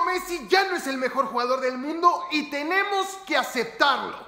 Messi ya no es el mejor jugador del mundo y tenemos que aceptarlo.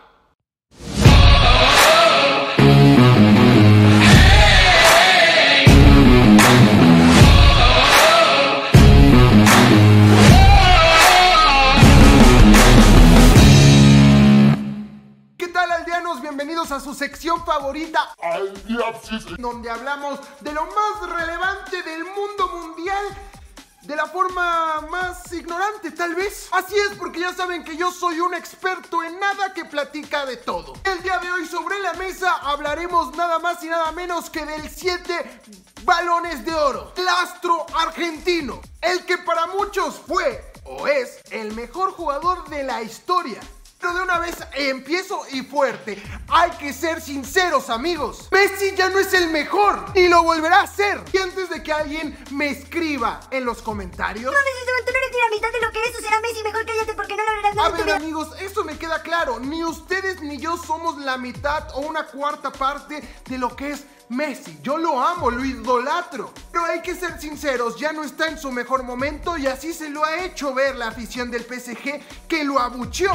Bienvenidos a su sección favorita, donde hablamos de lo más relevante del mundo mundial de la forma más ignorante, tal vez. Así es, porque ya saben que yo soy un experto en nada que platica de todo. El día de hoy sobre la mesa hablaremos nada más y nada menos que del 7 balones de oro, el astro argentino, el que para muchos fue o es el mejor jugador de la historia. Pero de una vez empiezo y fuerte. Hay que ser sinceros, amigos. Messi ya no es el mejor y lo volverá a ser. Y antes de que alguien me escriba en los comentarios, no, Messi, tú no eres ni la mitad de lo que es. O será Messi, mejor cállate porque no lograrás nada. A ver, amigos, eso me queda claro. Ni ustedes ni yo somos la mitad o una cuarta parte de lo que es Messi. Yo lo amo, lo idolatro. Pero hay que ser sinceros, ya no está en su mejor momento y así se lo ha hecho ver la afición del PSG, que lo abucheó.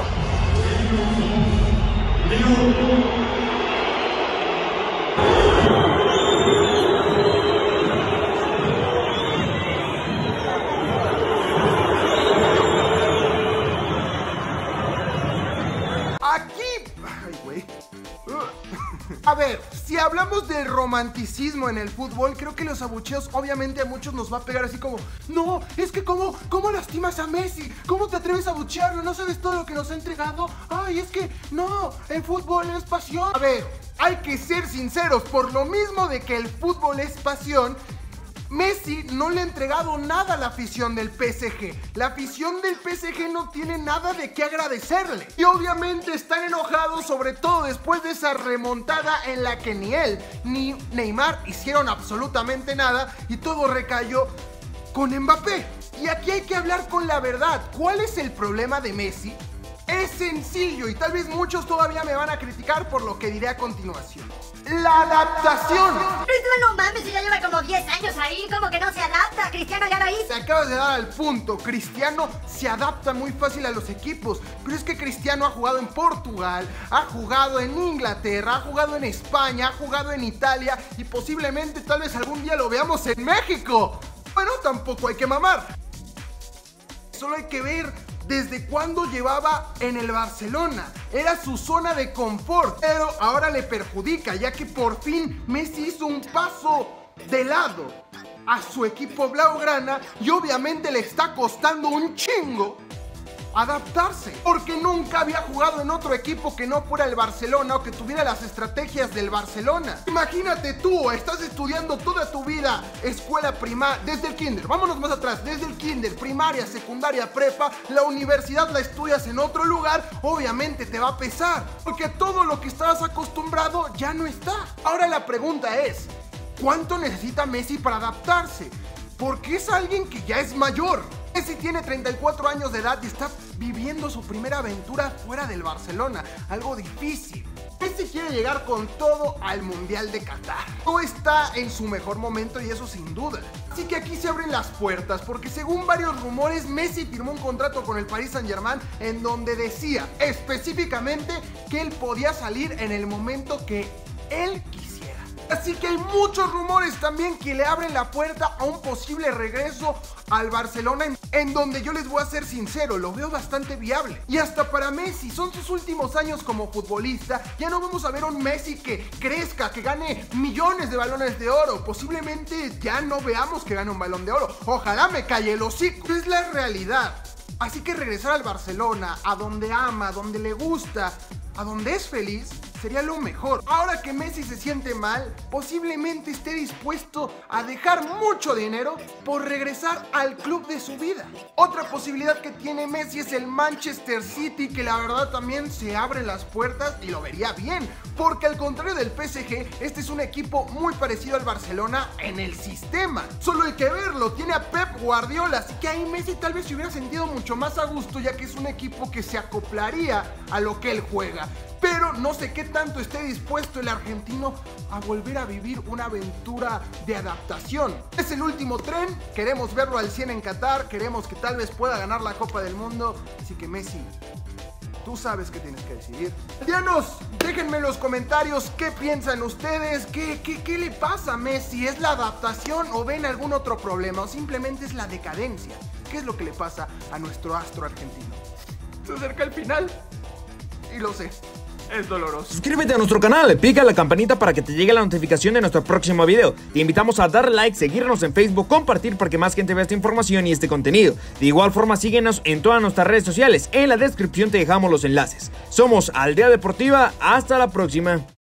A ver, si hablamos del romanticismo en el fútbol, creo que los abucheos obviamente a muchos nos va a pegar así como: no, es que ¿cómo lastimas a Messi? ¿Cómo te atreves a abuchearlo? ¿No sabes todo lo que nos ha entregado? Ay, es que no, el fútbol es pasión. A ver, hay que ser sinceros, por lo mismo de que el fútbol es pasión, Messi no le ha entregado nada a la afición del PSG. La afición del PSG no tiene nada de qué agradecerle. Y obviamente están enojados, sobre todo después de esa remontada en la que ni él ni Neymar hicieron absolutamente nada y todo recayó con Mbappé. Y aquí hay que hablar con la verdad. ¿Cuál es el problema de Messi? Es sencillo y tal vez muchos todavía me van a criticar por lo que diré a continuación. La adaptación. Pero tú no mames, ya lleva como 10 años ahí, como que no se adapta. Cristiano ya lo hizo. Te acabas de dar al punto. Cristiano se adapta muy fácil a los equipos, pero es que Cristiano ha jugado en Portugal, ha jugado en Inglaterra, ha jugado en España, ha jugado en Italia y posiblemente tal vez algún día lo veamos en México. Bueno, tampoco hay que mamar. Solo hay que ver desde cuándo llevaba en el Barcelona. Era su zona de confort, pero ahora le perjudica, ya que por fin Messi hizo un paso de lado a su equipo blaugrana y obviamente le está costando un chingo adaptarse, porque nunca había jugado en otro equipo que no fuera el Barcelona o que tuviera las estrategias del Barcelona. Imagínate tú, estás estudiando toda tu vida escuela primaria, desde el kinder, vámonos más atrás, desde el kinder, primaria, secundaria, prepa, la universidad la estudias en otro lugar, obviamente te va a pesar, porque todo lo que estabas acostumbrado ya no está. Ahora la pregunta es, ¿cuánto necesita Messi para adaptarse? Porque es alguien que ya es mayor. Messi tiene 34 años de edad y está viviendo su primera aventura fuera del Barcelona, algo difícil. Messi quiere llegar con todo al Mundial de Qatar. No está en su mejor momento y eso sin duda. Así que aquí se abren las puertas porque según varios rumores Messi firmó un contrato con el Paris Saint-Germain en donde decía específicamente que él podía salir en el momento que él quisiera. Así que hay muchos rumores también que le abren la puerta a un posible regreso al Barcelona, en donde yo les voy a ser sincero, lo veo bastante viable. Y hasta para Messi, son sus últimos años como futbolista, ya no vamos a ver un Messi que crezca, que gane millones de balones de oro. Posiblemente ya no veamos que gane un balón de oro. Ojalá me calle el hocico. Es la realidad. Así que regresar al Barcelona, a donde ama, a donde le gusta, a donde es feliz, sería lo mejor. Ahora que Messi se siente mal, posiblemente esté dispuesto a dejar mucho dinero por regresar al club de su vida. Otra posibilidad que tiene Messi es el Manchester City, que la verdad también se abren las puertas y lo vería bien, porque al contrario del PSG, este es un equipo muy parecido al Barcelona en el sistema. Solo hay que verlo, tiene a Pep Guardiola, así que ahí Messi tal vez se hubiera sentido mucho más a gusto, ya que es un equipo que se acoplaría a lo que él juega. Pero pero no sé qué tanto esté dispuesto el argentino a volver a vivir una aventura de adaptación. Es el último tren, queremos verlo al 100 en Qatar, queremos que tal vez pueda ganar la Copa del Mundo, así que Messi, tú sabes qué tienes que decidir. Dianos, déjenme en los comentarios qué piensan ustedes, qué le pasa a Messi, ¿es la adaptación o ven algún otro problema o simplemente es la decadencia? ¿Qué es lo que le pasa a nuestro astro argentino? Se acerca el final y lo sé, es doloroso. Suscríbete a nuestro canal, pica la campanita para que te llegue la notificación de nuestro próximo video. Te invitamos a darle like, seguirnos en Facebook, compartir para que más gente vea esta información y este contenido. De igual forma síguenos en todas nuestras redes sociales, en la descripción te dejamos los enlaces. Somos Aldea Deportiva, hasta la próxima.